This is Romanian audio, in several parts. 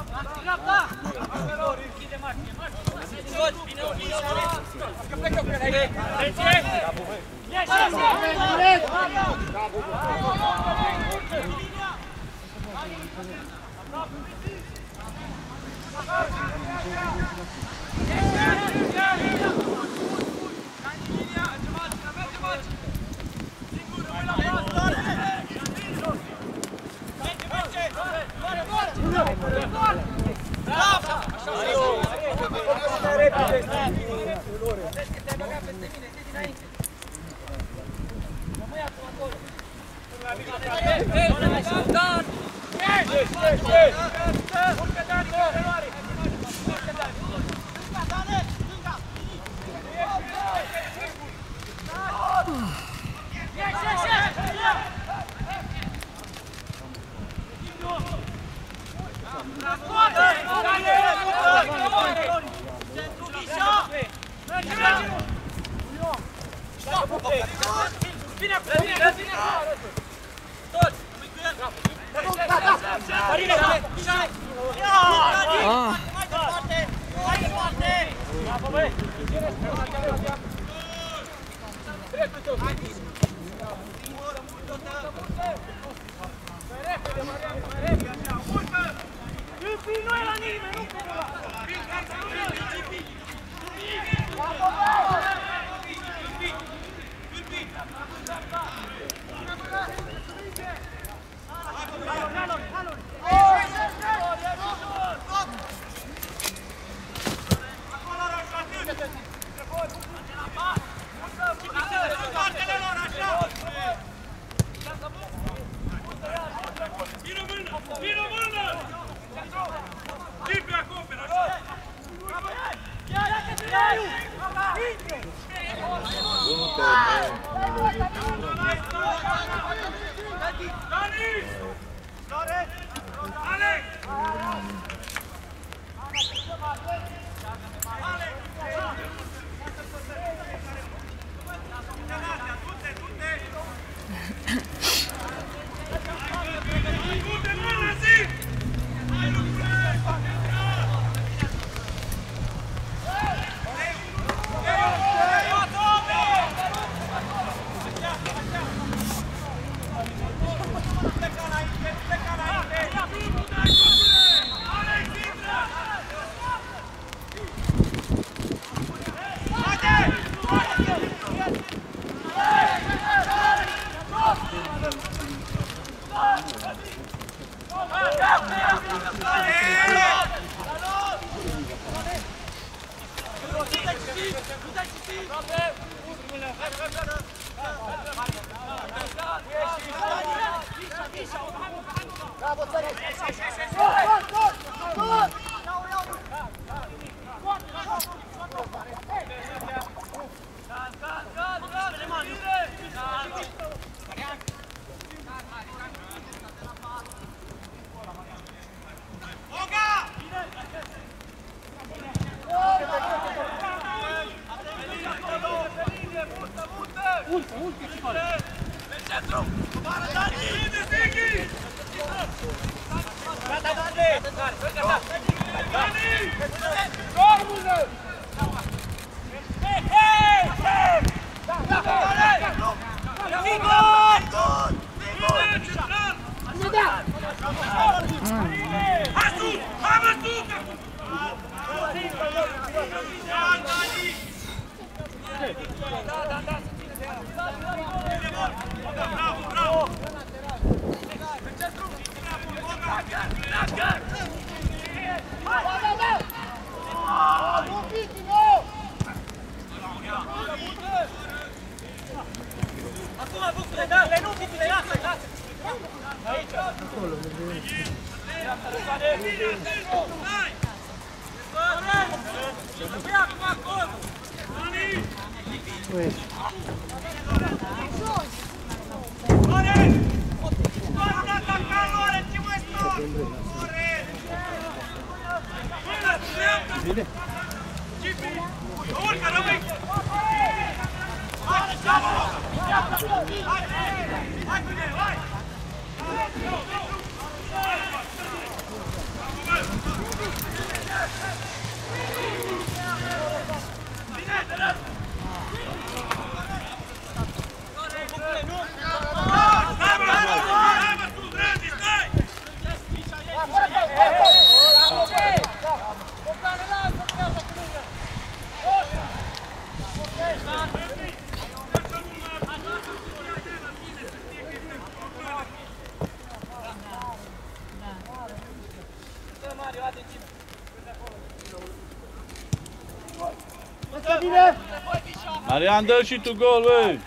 Hai! Marian, dă și tu gol, băi!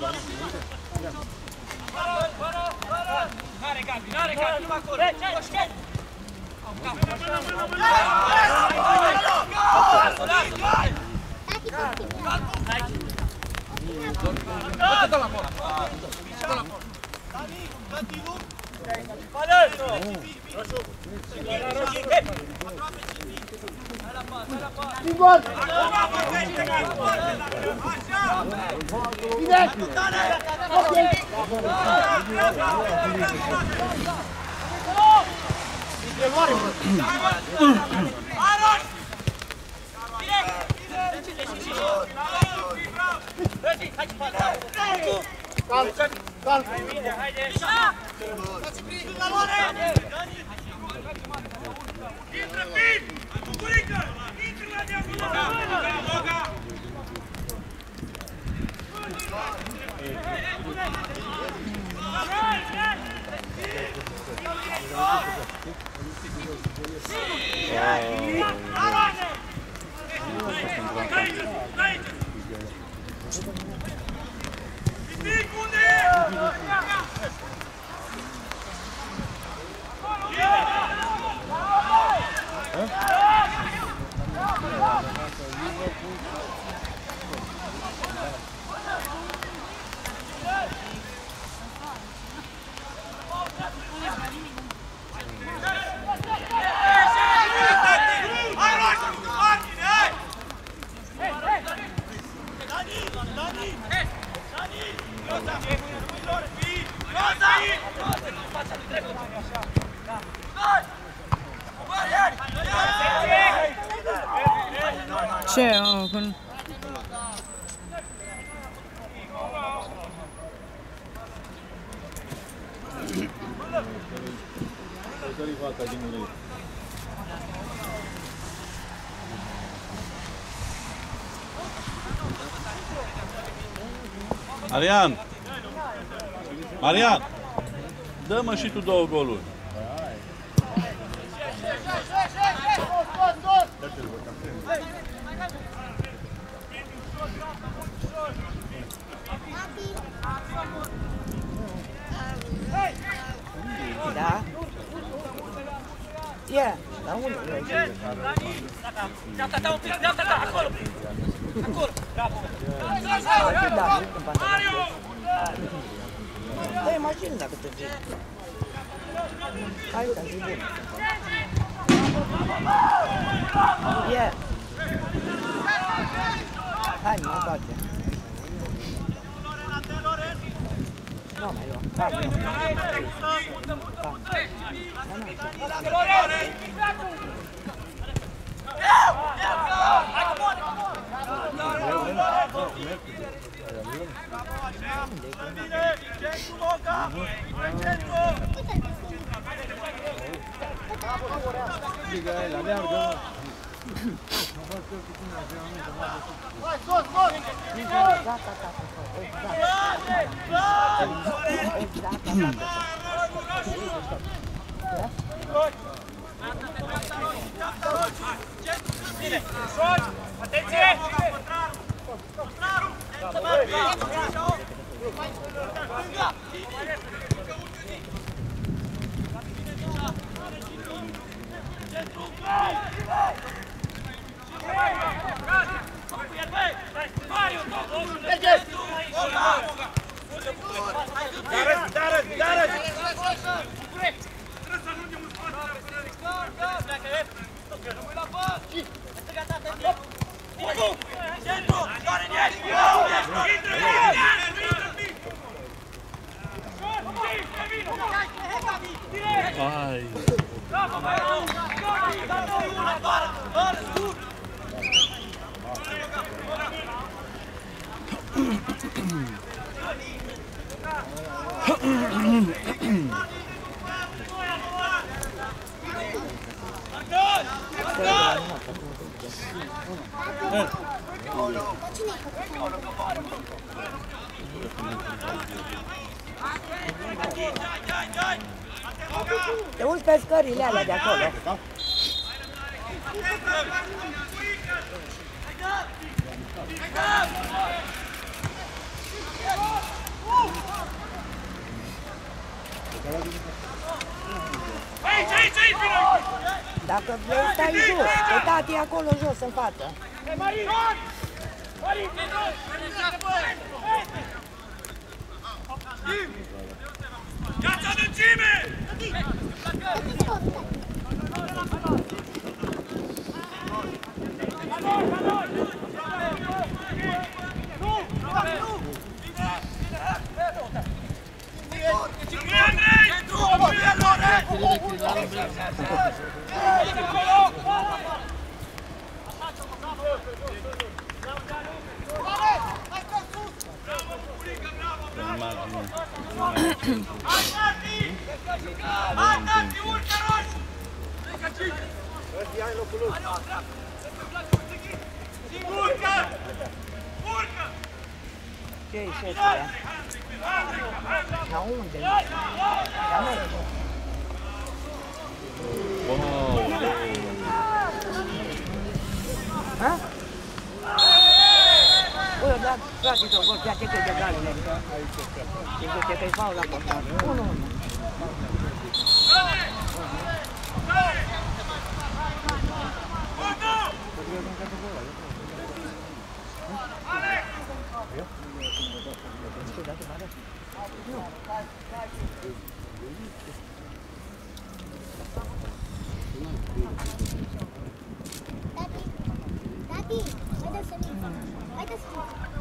N-are Gabi, numai acolo. Ce, când... Marian! Marian! Dă-mă și tu 2 goluri. Da? Ia, la unul. Dreapta, un pic, dreapta, acolo! Acolo, bravo! Dă-i mașină dacă te vezi. Hai, că-ți bun. Ia! Hai, mă face. Nu mai lua. Da, Atenție! Ai. Te uiți pe scările alea de acolo. Dacă vrei, stai jos. Că tati e acolo jos, în față. Ia-ți adâncime! Ce-i șefule? La unde? La merge. Ha? Ui, eu dat gratis o gol, piace că e de galile. Și zice că-i faul la portar. 1-1. Tati, haideți să ne haideți să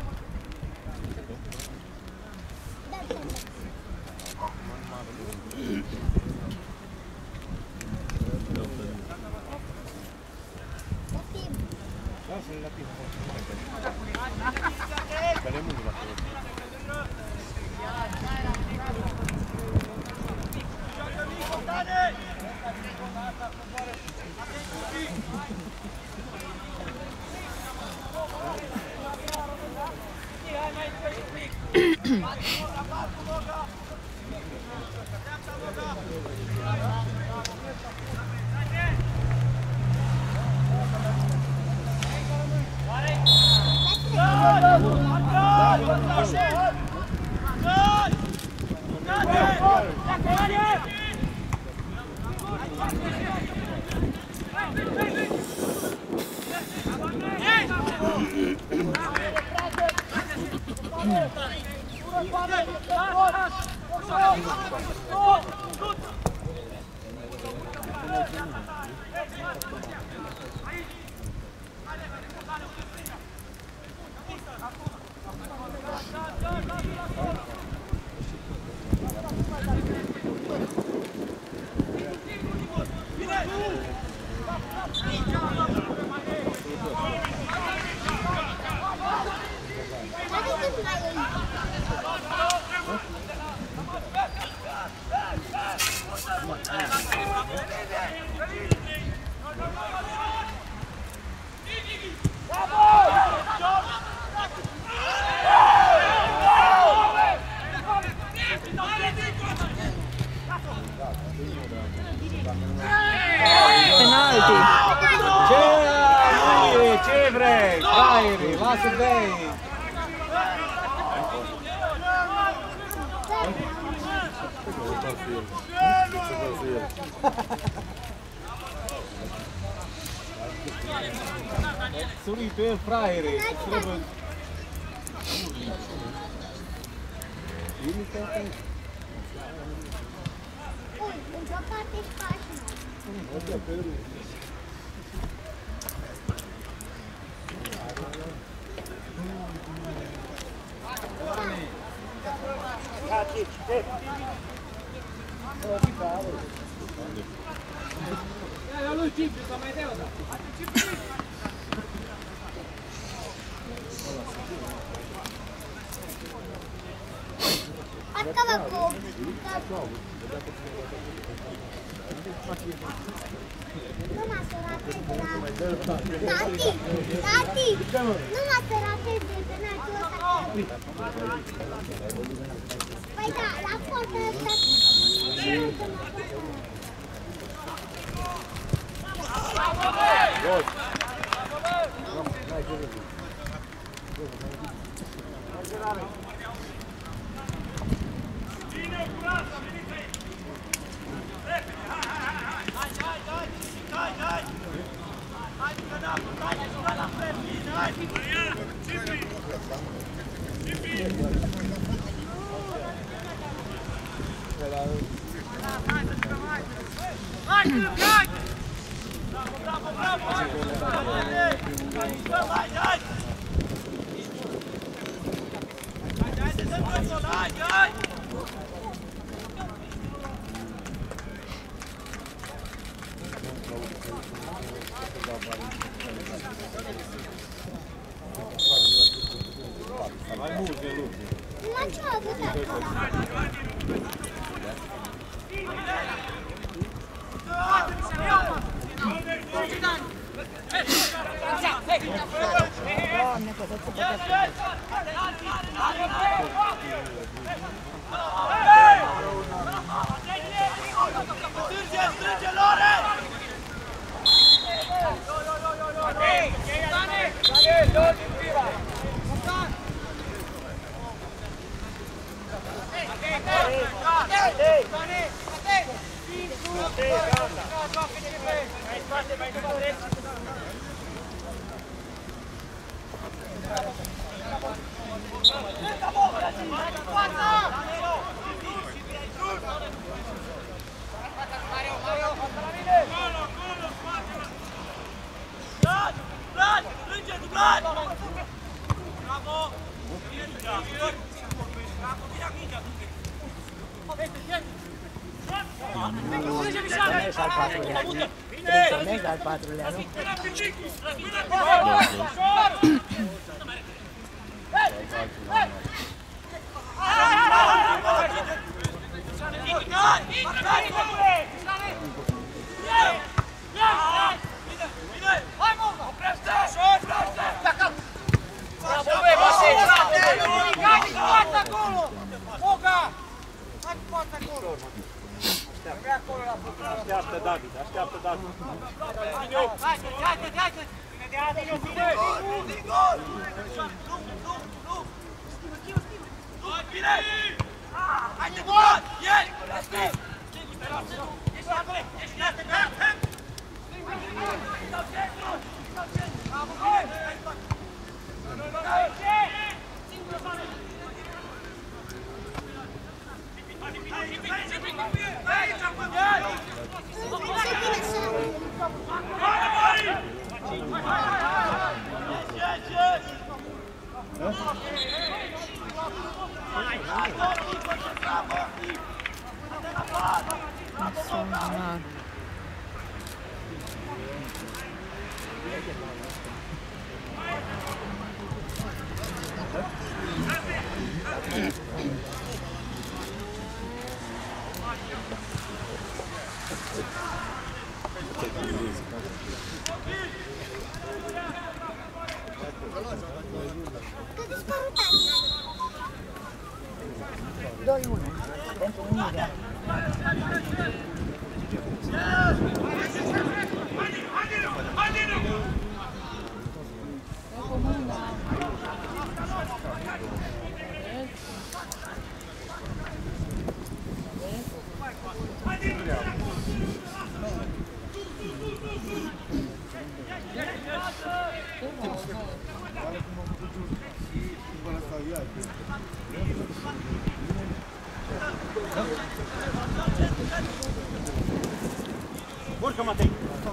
Penalti! Ce vrei? Fraieri, lasă bei! Suri pe el, fraiere! Ui, într-o parte și pașina. Acaba cu... Nu mă să ratezi de la... Tati! Nu mă să ratezi de penaltul ăsta. Păi da, la poartă ăsta... Hai, hai, hai! Mai mult de lucru. Numai ce a avut acum? Doamne, că tot se poate. Mergi al patrulea, nu? Așteaptă David, așteaptă David. Că dispărut azi. 2-1 pentru Unirea. Urcă, Matei!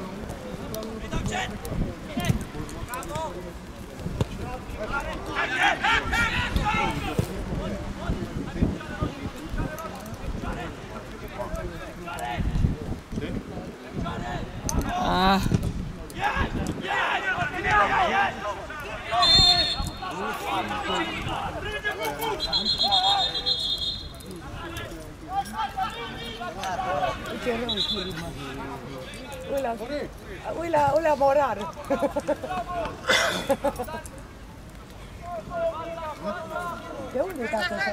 Ah. Ce rău e Filip, ăla morar. De unde e tata ăsta?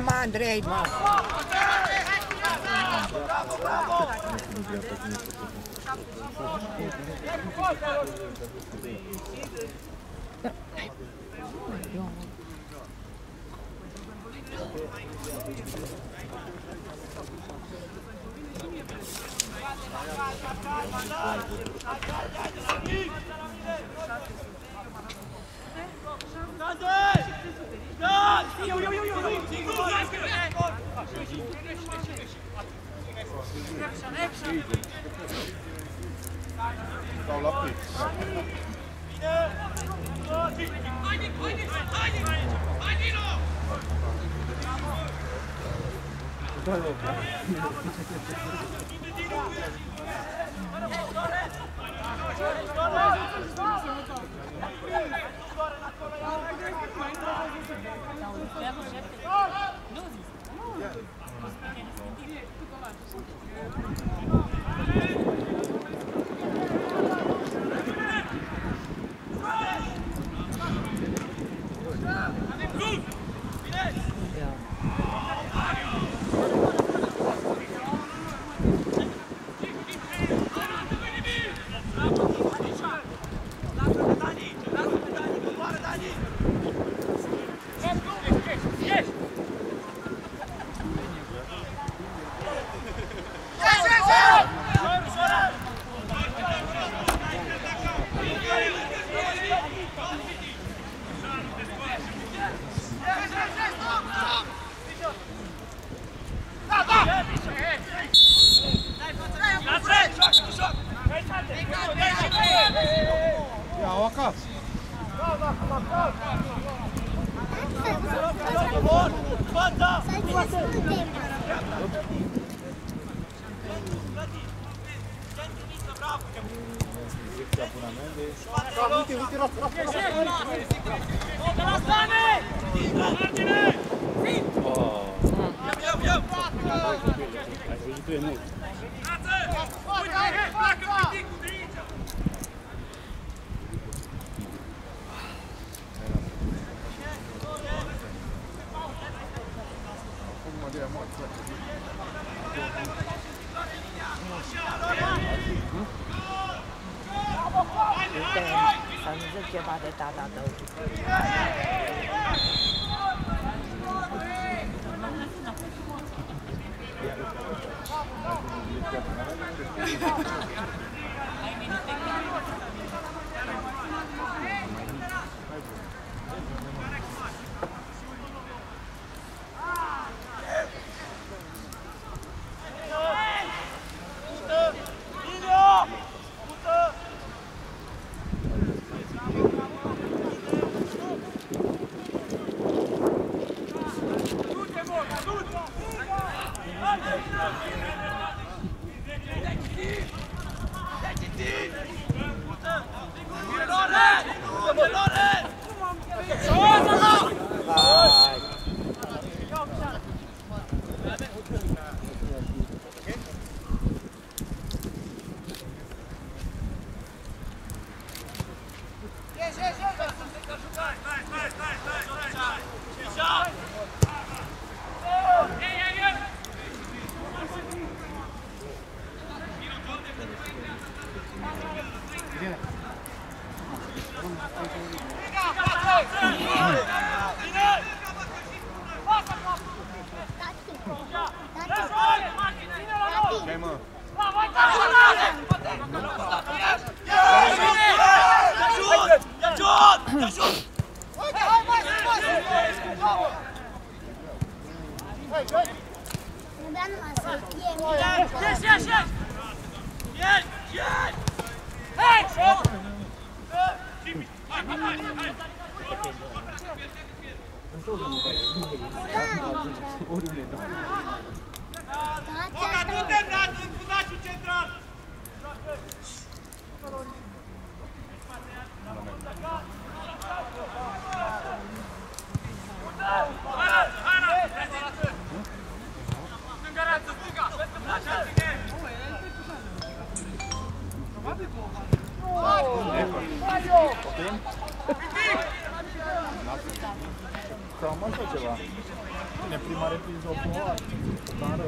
mă, Andrei, mă! Stau la pic. Ia-o acasă. Să nu zic ceva de tata tău. Cam așa ceva. Bine, prima repriză o foarte tare,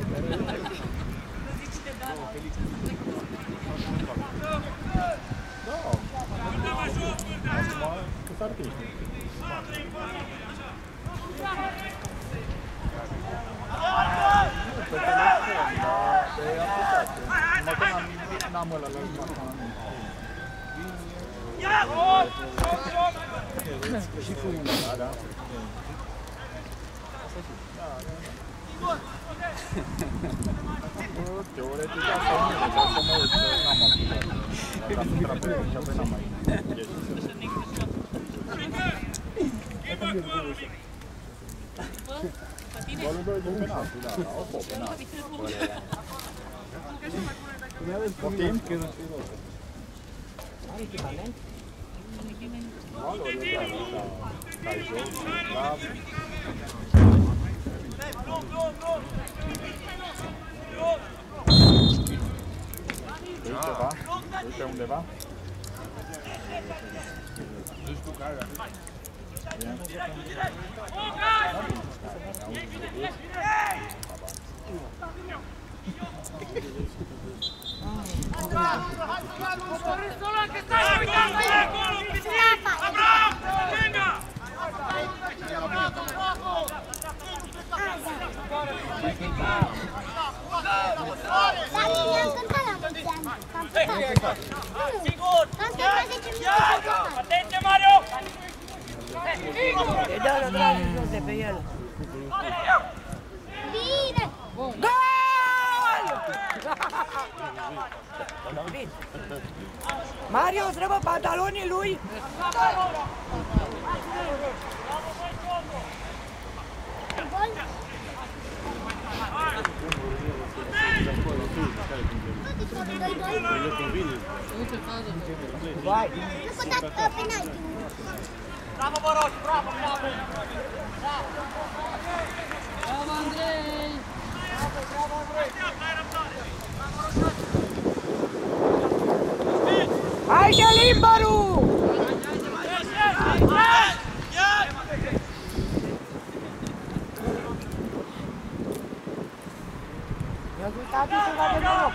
Da, câți artiști. Pe telefon, dar pe aplicație. Numai că n-am ăla la smartphone. Și cu una, da. Teoretic asta e mine, dar să mă uit că n-am apucat. Dacă am intrat pe el și apoi n-am mai ieșit. Golul 2 din penalti, da, au fost penalti. Poftim? Are echipament? Valori, da, dai jos, da. Vrei ceva? Vrei pe undeva? Atenție, Mario! E dă-l dragi jos de pe el. Bine! Gol! Mario, trebuie pantalonii lui? Gol! Vai! Nu pot da penalti. Bravo, Boroș, bravo, bravo! Bravo, Andrei! Haide, Limbaru! Mi-a uitat ceva de noroc.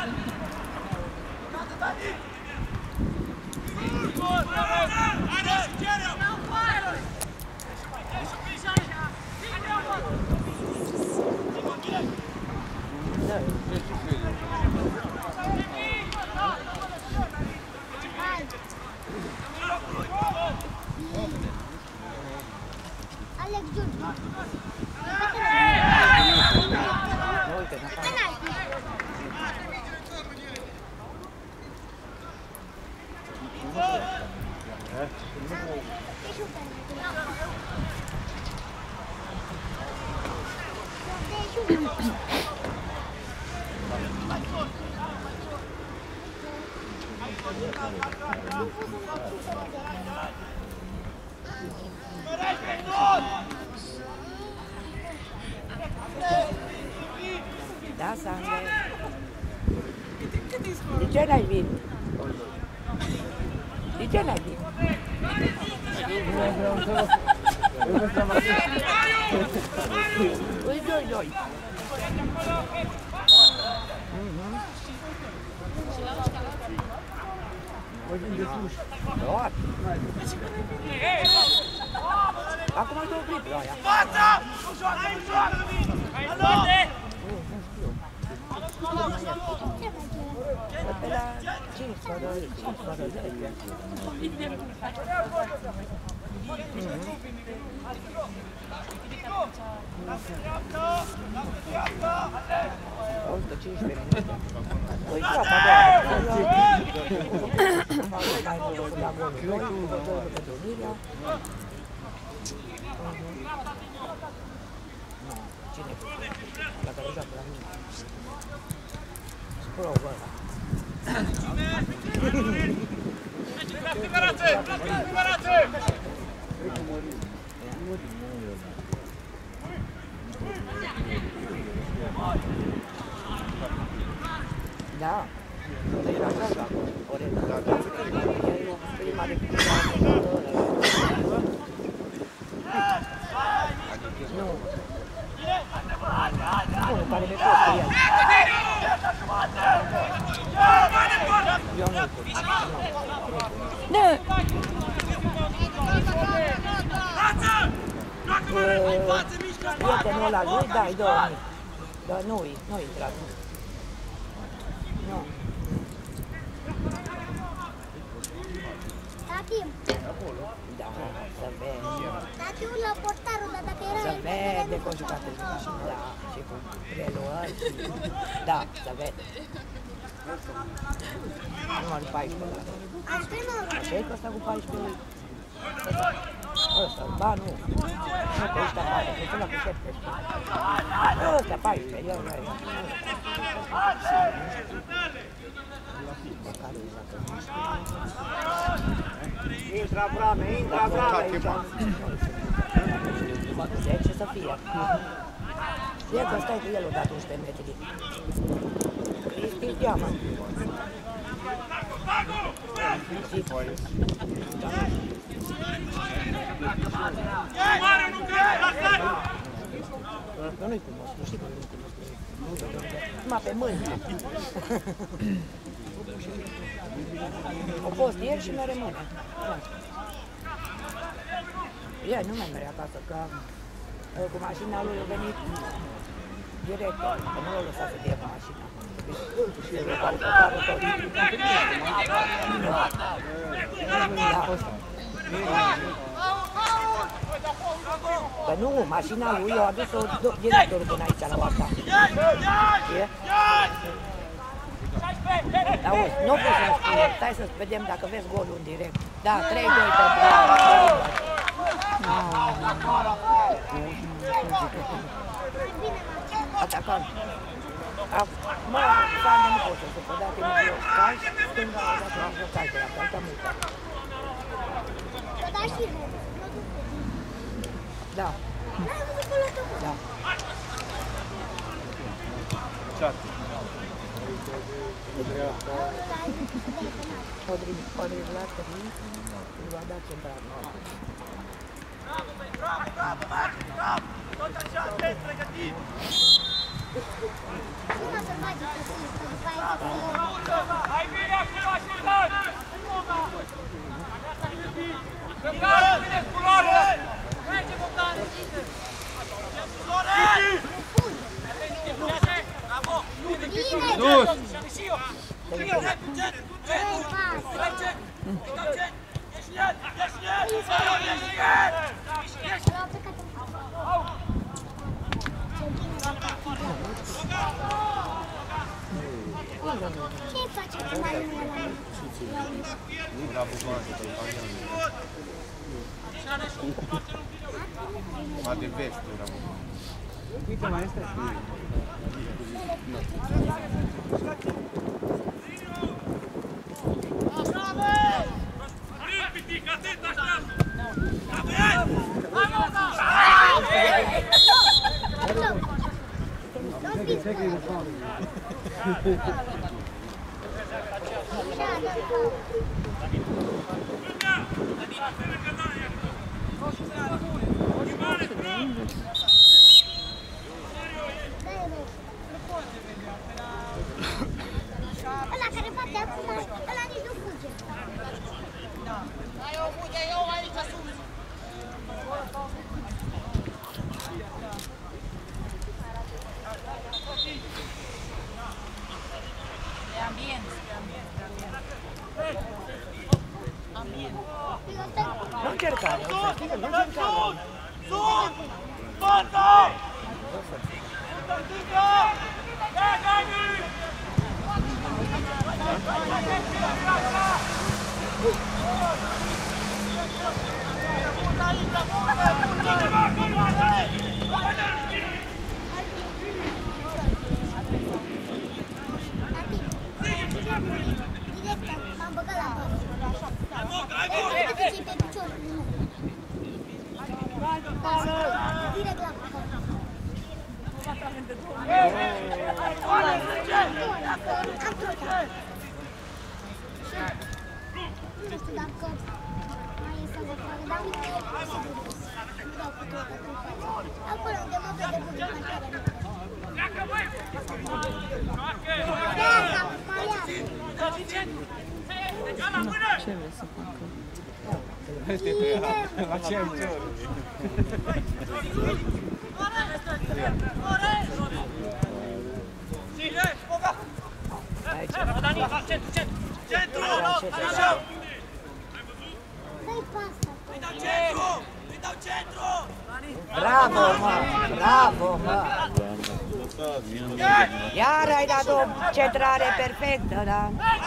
Alex Giurgiu. Uite, da. Penalti. Da, Sandra. De ce n-ai venit? De ce n-ai venit? Ui, doi. Acum ai două clipuri aia. Fața! Nu joacă, nu joacă! Alo! Pe la 5 fără 10. Oltre 15 minute. Poi gioca cine la care joacă la mine. Spune o guarda. Da, deci la casa, ori prima de nu. Nu! Prietenul ăla lui, dai 2000. Dar nu-i intrat. Nu. Tati, Da, să vezi. tati urlă portarul, dar dacă era... Să vede cu jucate cu mașină, da, și cu preluări. Da, să vede. Numărul 14 ăla. Antrenor, Așa e că ăsta cu 14 ăsta, ba nu. Nu, că ăsta 14, că ăsta cu 17. Ăsta 14, eu nu. Intra vrame aici. 10 să fie. Știe că stai cu el odată 11 metri. Cristi cheamă. Eu nu-i cunosc, nu știi că nu-i cunosc. Numai pe mâini. Au fost ieri și mi rămâne. Ieri nu mai merge acasă, că cu mașina lui a venit direct, că nu l-a lăsat să fie cu mașina. Și el a autocarul tot. Că nu, mașina lui i-a adus-o directorul până aici la asta. Știe? Auzi, nu pot să-mi spune, stai să vedem dacă vezi golul în direct. Da, 3-2 pentru atacant. Mă, Sandă nu pot să se pot, dacă e mijlocaj, stânga, dacă e mijlocaj de la alta multă. da și Da. Da. Podrivlat, îl va da central. Tot așa, atent, pregătit! Hai bine acolo, așteptat! Căcați, bine, culoare! Merge, Bogdan! Florin! Bravo! Dus! Și eu! Ce face cu malinul ăla? Ma de vest, Ăla care bate acum, ăla nici nu fuge. Hai, eu fuge, eu aici sus! Nu încerca, nu încerca. Sus! Fața! Direct, m-am băgat la băr. Pe picior. Direct la băr. Am trotat. Nu știu dacă mai e să vă facă, dar uite, îmi dau cu trotat în față. Acolo unde mă vede cu jumătate. Da, mai ia. Ce vrei să facă? La ce ai ce ori? Aici. Centru! Dai pasta. Îi dau centru! Bravo, mă! Bravo, mă! Iar ai dat o centrare perfectă, da?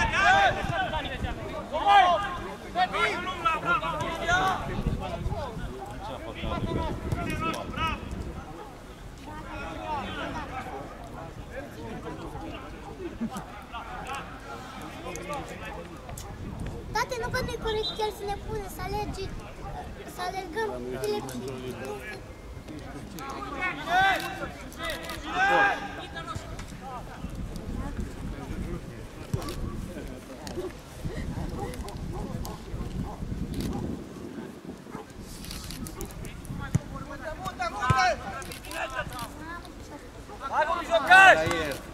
Tate, nu că nu-i corect chiar să ne pune, să alergăm telepii. Hai, vă mijlocați!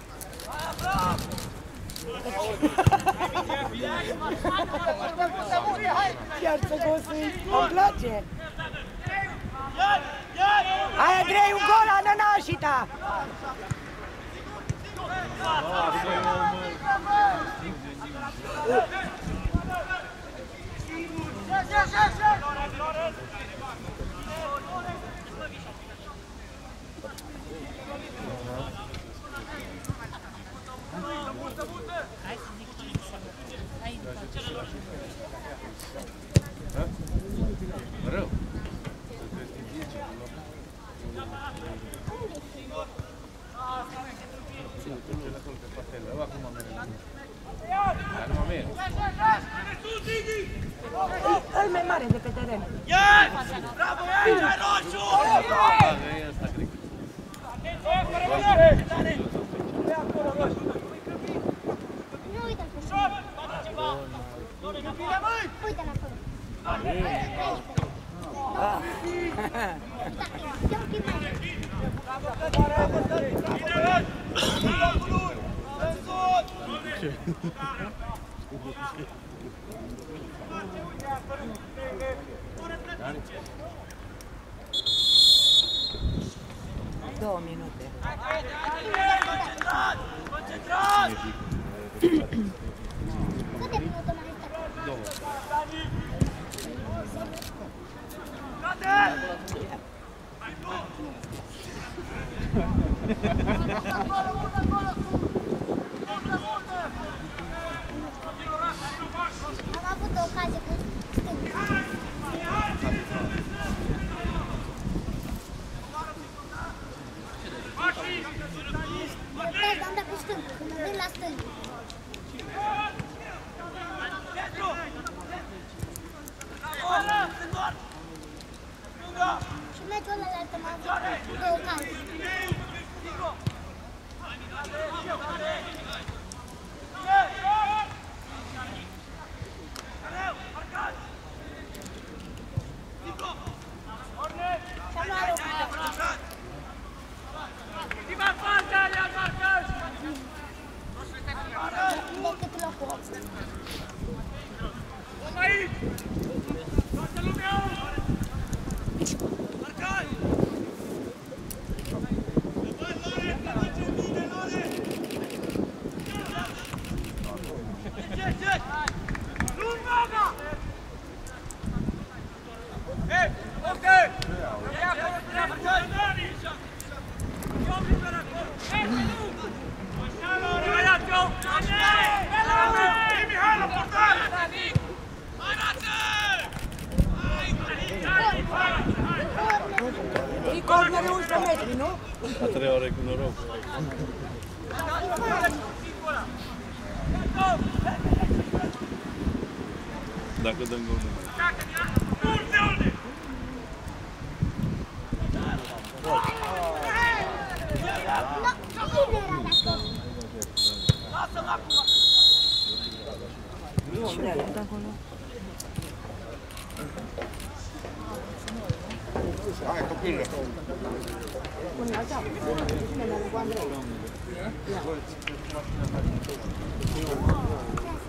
Chiar să gosui, îmi place! Hai, Andrei, un gol la Nănașita! Rău. Îl mai mare de pe teren. Bravo, aici, roșu! Nu uite-l pe șoc. Uite-l acolo. Ia un pic mai. Două minute. Concentrat! Concentrat! Câte minute mai stai? Am avut o ocazie cu stânga. Am dat pe stânga, când mă vin la stânga. Și meciul ăla am avut două ocazii. Și-am luat o ocazii. Decât locul 8. E corner 11 metri, nu? A 3 ore cu noroc. Dacă dăm gol nu mai. Cine de acolo? Hai, copilul! Pune la ceapă. Cine de cu Andrei?